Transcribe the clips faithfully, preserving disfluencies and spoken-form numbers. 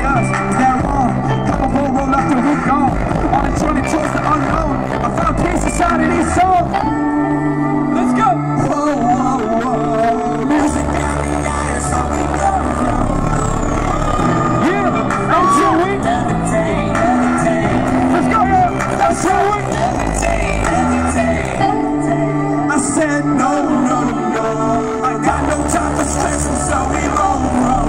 us, they're wrong. Couple more roll after we're gone. On a journey towards the unknown, I found peace inside of these songs. Let's go! Whoa, whoa, whoa. Music got me out of something. Yeah, until we levitate, levitate. Let's go, yeah, until we levitate, levitate. I said no, no, no. I got no time for stress, and so we roll, roll.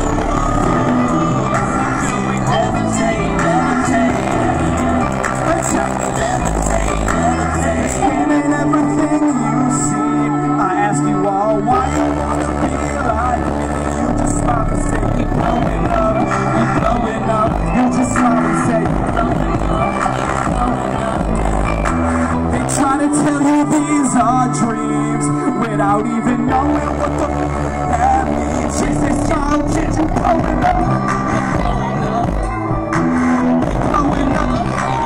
Dreams without even knowing what the f that means. Chase this song, get you blowing up, blowing up.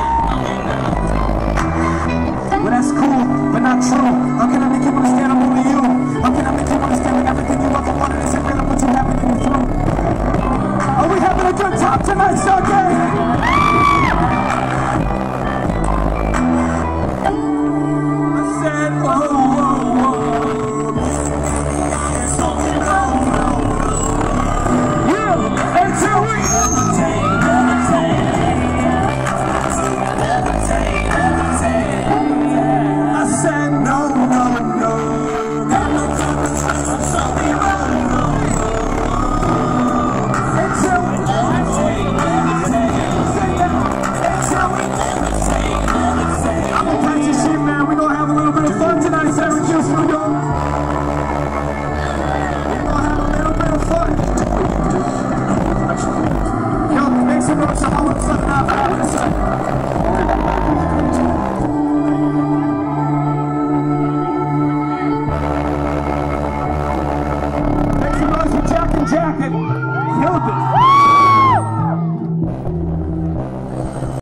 Well, that's cool, but not true. How can I make you understand I'm only you? How can I make you understand that everything you ever wanted is available to happen in the through? Are we having a good time tonight, Stargate? Jacket, killed it.